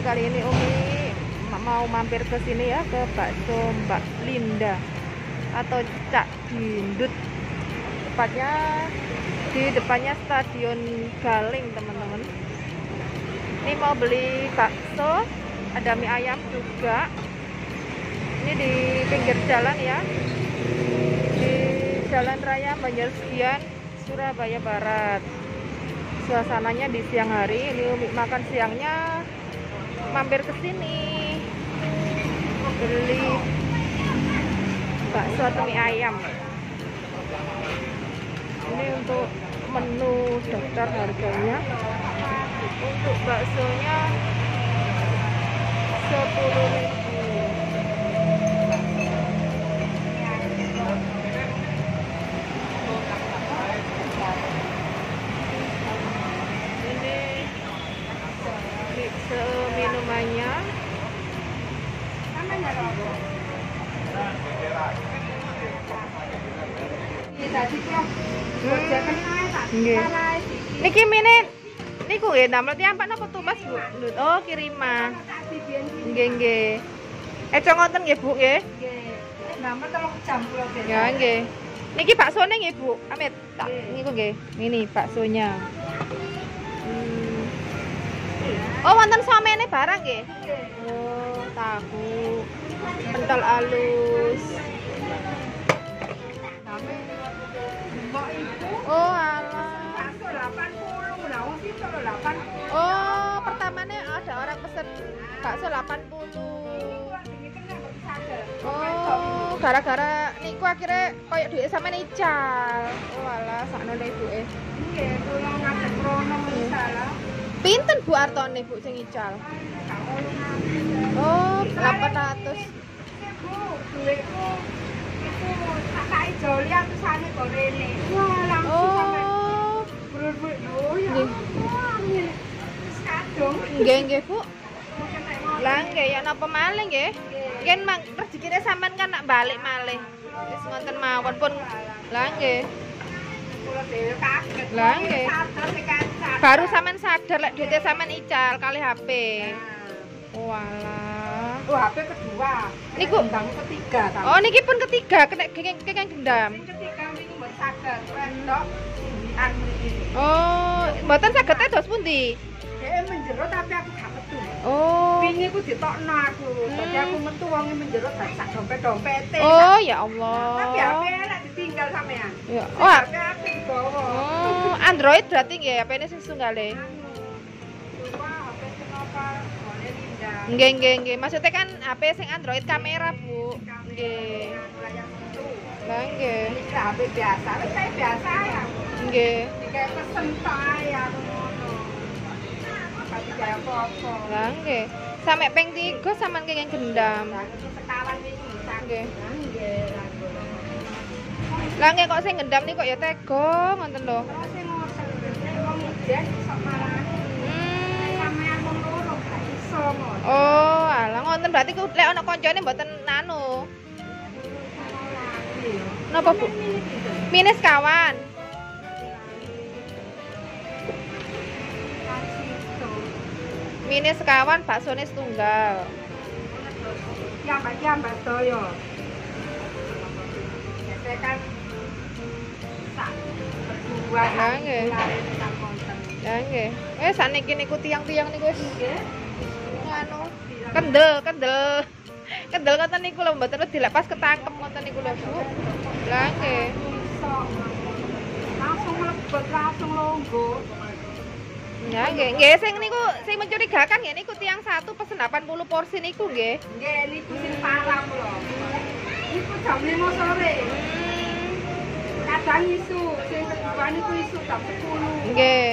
kali ini Umi mau mampir ke sini ya, ke bakso Mbak Linda atau Cak Dindut. Tepatnya di depannya Stadion Galing, teman-teman. Ini mau beli bakso, ada mie ayam juga. Ini di pinggir jalan ya, di Jalan Raya Banjarsegian, Surabaya Barat. Suasananya di siang hari. Ini Umi makan siangnya mampir ke sini beli bakso atau mie ayam. Ini untuk menu daftar harganya. Untuk baksonya 10.000. Minumannya niki mine niku nggih damel tiyang Pak napa tumbas Bu? Oh, kiriman. Nggih nggih. Eco ngoten nggih Bu nggih. Nggih. Damel 3 jam kula ben. Ya nggih. Niki baksone nggih Bu. Amit tak niku nggih. Ini baksonya. Oh, wonten somene barang nggih? Oh, tahu. Pentol alus. Oh, alah. Oh, pertamanya ada orang pesen bakso 80. Oh, gara-gara niku akhirnya koyo duit sama ical. Oh, alah, sakno ibuke. Nggih, kula ngadeg rono salah. Pinten Bu Artone Bu sing ical? Oh, 800. Bu, duitku itu tak ijoli atusane kok rene. Wah, langsung sampe brul-brul. Oh, ya. Nggih. Kadung. Nggih, Bu. Lah nggih ya napa malih nggih? Nggih mang rezekine sampean kan nak balik malih. Wis ngoten mawon pun. Lah nggih. Kula dhewe kaget. Lah nggih. Baru sampean sadar lek duitnya sampean ical kali HP. Walah. Oh, HP kedua. Niku gendam ketiga sampean. Oh, niki pun ketiga kena kenging gendam. Sing ketiga niku mboten saged wedok sindikan mriki. Oh, mboten saged edos pundi? Dhek menjero tapi aku gak metu. Oh. Wingi ku ditokno aku. Dadi aku metu wonge menjero dak sak dompet-dompete. Oh, ya Allah. Tapi HP lek ditinggal sampean. Ya. Oh, HP dibawa. Oh, Android berarti nggih HP-ne sing sunggale. Nggih. Maksudnya kan HP sing Android kamera, Bu. Nggih. Lah nggih. Iki HP biasa, wis kaya biasa ya. Nggih. Dikae pesen tok ae aku ngono. Tapi kaya apa-apa. Lah nggih. Sampe ping 3 sampean kenging gendam. Lah sekawan wingi nggih. Nggih. Lah nggih kok sing gendam niku kok ya tega ngoten lho. Sing ngoten wong udan sok malah. Sampeyan wong loro gak iso ngono. Oh, alah ngoten berarti ku lek ana kancane mboten anu. Napa Bu? Minus kawan. Minus kawan baksone setunggal. Kiambak toyo. Biasa kan sak berdua nggih. Ya nggih. Saniki niku tiang-tiang niku wis anu kendel ngoten niku lho mboten dilepas ketangkep ngoten niku lho Bu. Lah nggih. Langsung mlebet langsung longgo. Ya nggih, sing niku sing mencurigakan nggih niku tiang satu pesen 80 porsi niku nggih. Nggih, niku sing parah lho. Niku jam 5 sore. Kadang isu, sing kedua niku isu jam 10. Nggih.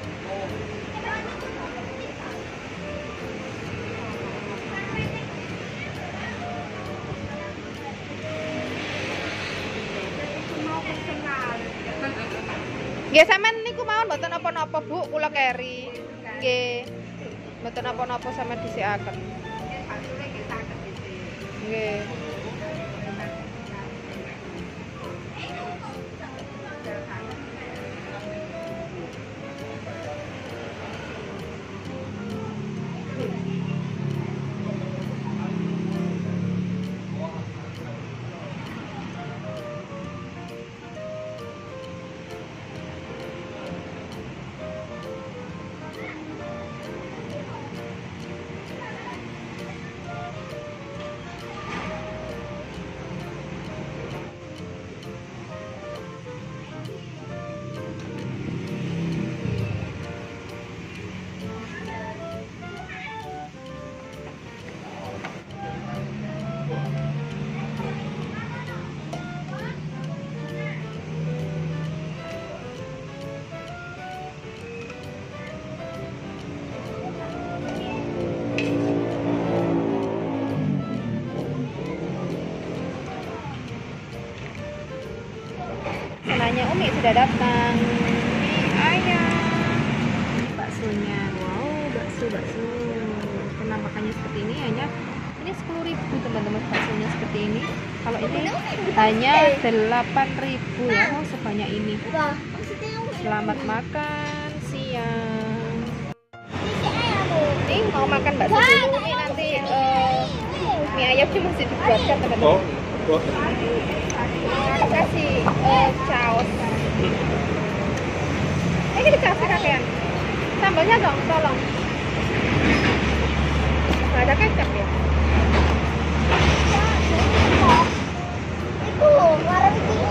Nggih, sampean niku mawon mboten napa-napa Bu, kula keri. Nggih. Mboten napa-napa sampean dhisikaken. Nggih. sudah datang mie ayam, baksonya. Wow, bakso penampakannya seperti ini. Hanya ini 10.000 teman-teman, baksonya seperti ini. Kalau ini hanya 8.000 ya. Oh, sebanyak ini. Selamat makan siang. Ini mau makan bakso dulu nih, nanti mie ayamnya masih dibuatkan teman-teman. Kasih caos. Ini dikasih kakean. Sambalnya dong, tolong. Nggak ada kecap ya? Itu warung sini.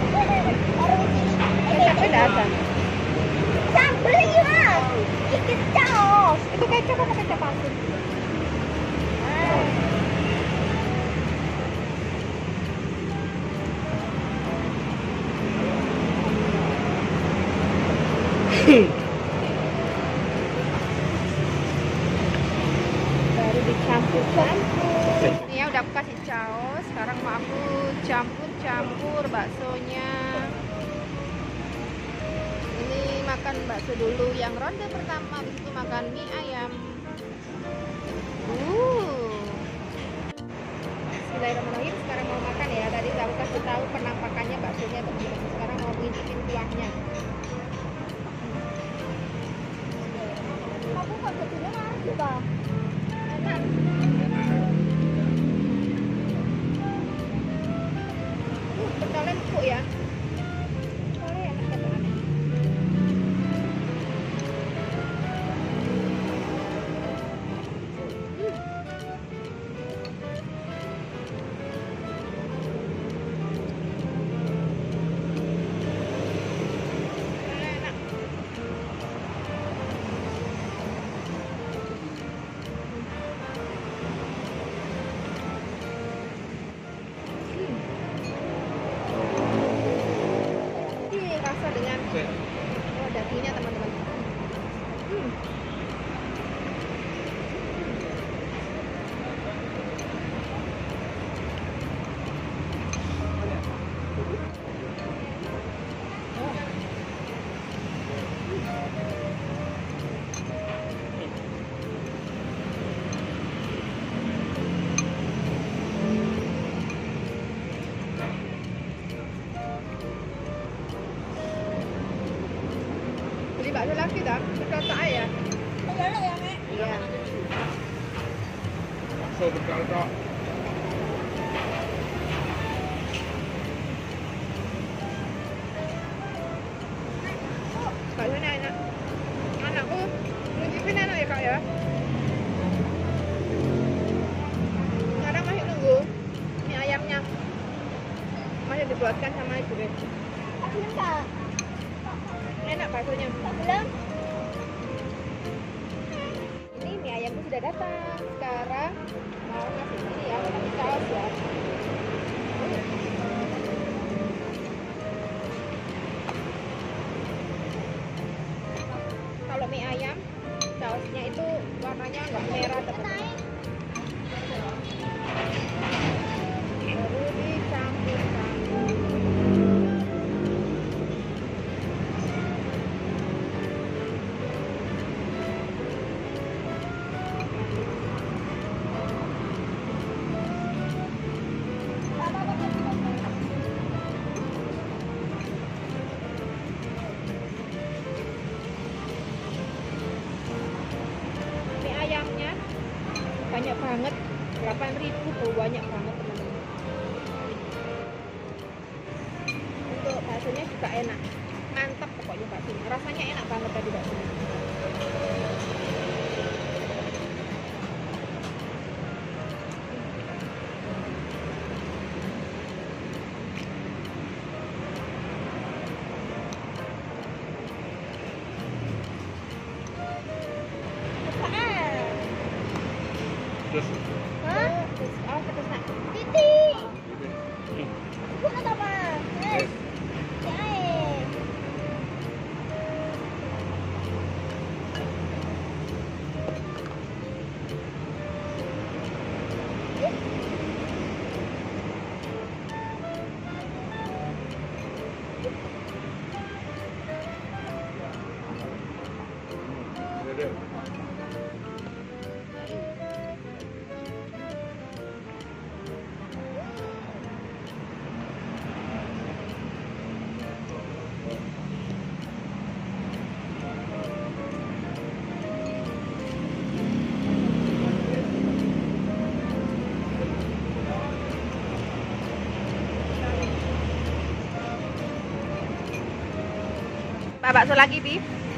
Kecapnya nggak ada. Sambal gimana? Itu caos. Itu kecap apa kecap asin? Baru dicampur-campur. Ini ya udah aku kasih caos. Sekarang mau aku campur baksonya. Ini makan bakso dulu yang ronde pertama, habis itu makan mie ayam. Bismillahirrahmanirrahim. Sekarang mau makan ya. Tadi aku kasih tahu penampakannya baksonya teman-teman. Sekarang mau ngicipin kuahnya. Aku kok jadinya marah juga. Enak. Pentolnya empuk ya. Pentolnya enak ketangannya. Enak. Rasa dengan dagingnya teman-teman. Beli bakso lagi dah, berkotak ya. Ayo ya, Mek. Iya. Bakso berkotak. Baksonya enak. Anakku nyicipin enak ya kak ya. Sekarang masih nunggu mie ayamnya. Masih dibuatkan sama ibu. Belum tak? Enak baksonya. Belum? Ini mie ayamku sudah datang. Sekarang mau ngasih ini ya, kasih saus ya. Kalau mie ayam, sausnya itu warnanya nggak merah teman-teman. Baru dicampur-campur. Mie ayamnya banyak banget, 8.000 tuh, banyak banget teman-teman. Untuk baksonya juga enak, mantap pokoknya baksonya, rasanya enak banget tadi baksonya. Terus Hah? Oh, pedes nak. Titik. ini. Aku nak apa? Yes. Ya, eh. Ada. Pak bakso lagi, Bi.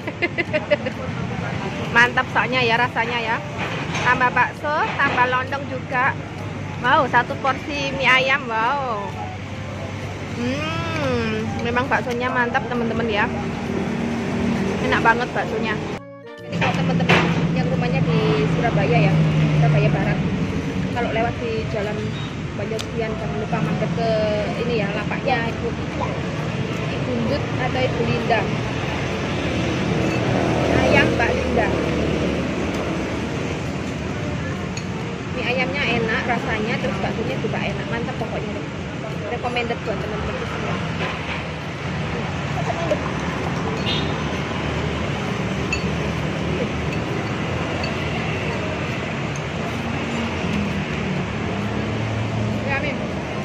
Mantap soalnya ya rasanya ya. Tambah bakso, tambah lontong juga. Wow, satu porsi mie ayam, wow. Memang baksonya mantap teman-teman ya. Enak banget baksonya. Jadi kalau teman-teman yang rumahnya di Surabaya ya, Surabaya Barat, kalau lewat di Jalan Banjarsian jangan lupa mampir ke ini ya, lapaknya Ibu Ndut atau Ibu Linda. Ayam Mbak Linda. Mie ayamnya enak rasanya, terus baksonya juga enak, mantap pokoknya deh. Recommended buat teman-teman semua. Ya, Mim.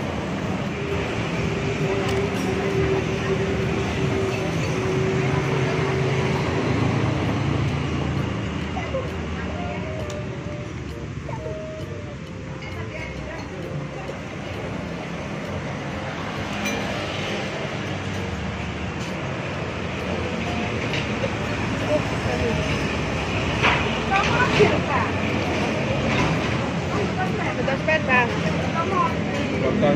Betul sepeda. Tonton.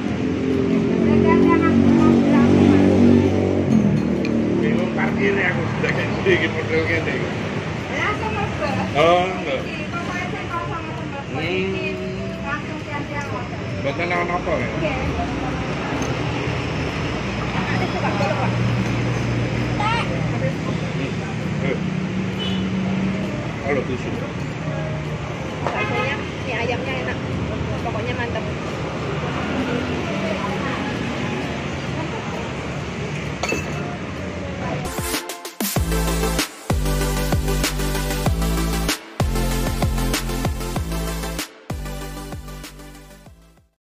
Bingung parkirnya aku sudah kayak model gini. Oh, enggak. Betul apa ya? Ada coba tolong, Pak. Kalau tuh